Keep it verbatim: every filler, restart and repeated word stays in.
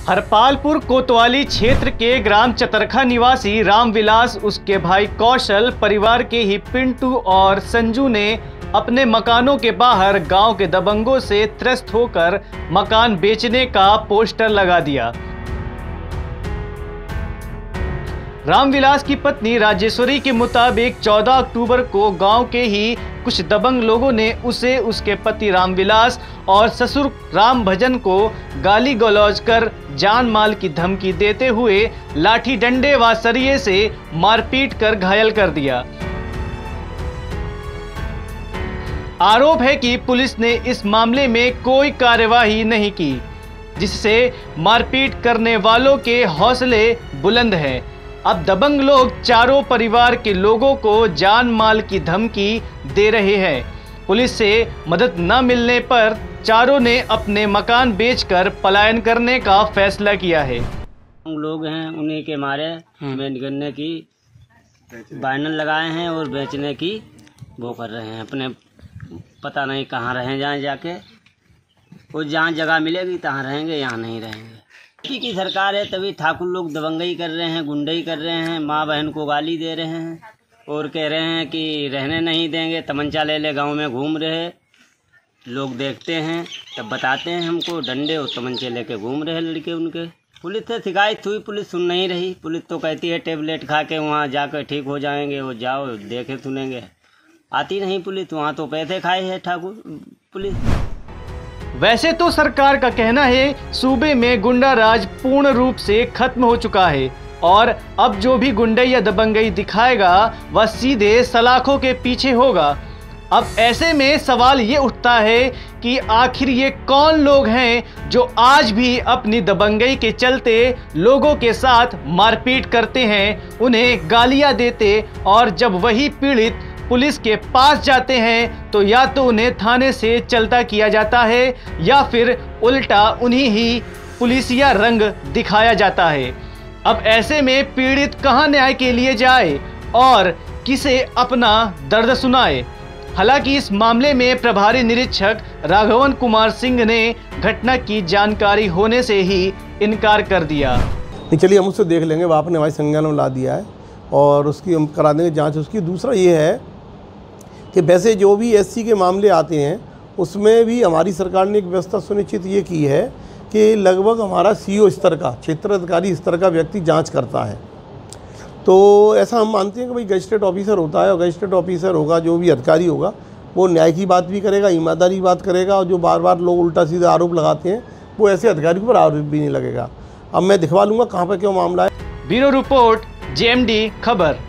हरपालपुर कोतवाली क्षेत्र के ग्राम चतरखा निवासी रामविलास, उसके भाई कौशल, परिवार के ही पिंटू और संजू ने अपने मकानों के बाहर गांव के दबंगों से त्रस्त होकर मकान बेचने का पोस्टर लगा दिया। रामविलास की पत्नी राजेश्वरी के मुताबिक चौदह अक्टूबर को गांव के ही कुछ दबंग लोगों ने उसे, उसके पति रामविलास और ससुर राम भजन को गाली गलौज कर जान माल की धमकी देते हुए लाठी डंडे व सरिये से मारपीट कर घायल कर दिया। आरोप है कि पुलिस ने इस मामले में कोई कार्यवाही नहीं की, जिससे मारपीट करने वालों के हौसले बुलंद हैं। अब दबंग लोग चारों परिवार के लोगों को जान माल की धमकी दे रहे हैं। पुलिस से मदद न मिलने पर चारों ने अपने मकान बेचकर पलायन करने का फैसला किया है। हम लोग हैं उन्हीं के मारे बेच करने की बैनर लगाए हैं और बेचने की वो कर रहे हैं। अपने पता नहीं कहाँ रहें, जाएं जाके वो जहाँ जगह मिलेगी तहाँ रहेंगे, यहाँ नहीं रहेंगे। की सरकार है तभी ठाकुर लोग दबंगई कर रहे हैं, गुंडई कर रहे हैं, माँ बहन को गाली दे रहे हैं और कह रहे हैं कि रहने नहीं देंगे, तमंचा ले ले गांव में घूम रहे। लोग देखते हैं तब बताते हैं हमको, डंडे और तमंचे लेके घूम रहे लड़के उनके। पुलिस से शिकायत हुई, पुलिस सुन नहीं रही। पुलिस तो कहती है टेबलेट खा के वहाँ जाकर ठीक हो जाएंगे, वो जाओ देखे सुनेंगे। आती नहीं पुलिस, वहाँ तो पैसे खाए है ठाकुर पुलिस। वैसे तो सरकार का कहना है सूबे में गुंडा राज पूर्ण रूप से खत्म हो चुका है और अब जो भी गुंडई या दबंगई दिखाएगा वह सीधे सलाखों के पीछे होगा। अब ऐसे में सवाल ये उठता है कि आखिर ये कौन लोग हैं जो आज भी अपनी दबंगई के चलते लोगों के साथ मारपीट करते हैं, उन्हें गालियां देते, और जब वही पीड़ित पुलिस के पास जाते हैं तो या तो उन्हें थाने से चलता किया जाता है या फिर उल्टा उन्हीं ही पुलिसिया रंग दिखाया जाता है। अब ऐसे में पीड़ित कहां न्याय के लिए जाए और किसे अपना दर्द सुनाए। हालांकि इस मामले में प्रभारी निरीक्षक राघवन कुमार सिंह ने घटना की जानकारी होने से ही इनकार कर दिया। चलिए हम उससे देख लेंगे, वो आपने हमारे संज्ञान में ला दिया है और उसकी हम करा देंगे जांच उसकी। दूसरा ये है कि वैसे जो भी एससी के मामले आते हैं उसमें भी हमारी सरकार ने एक व्यवस्था सुनिश्चित ये की है कि लगभग हमारा सीओ स्तर का, क्षेत्र अधिकारी स्तर का व्यक्ति जांच करता है। तो ऐसा हम मानते हैं कि भाई गजिस्ट्रेट ऑफिसर होता है और गजिस्ट्रेट ऑफिसर होगा, जो भी अधिकारी होगा वो न्याय की बात भी करेगा, ईमानदारी की बात करेगा, और जो बार बार लोग उल्टा सीधा आरोप लगाते हैं वो ऐसे अधिकारी पर आरोप भी नहीं लगेगा। अब मैं दिखवा लूँगा कहाँ पर क्यों मामला है। Bureau report, J M D खबर।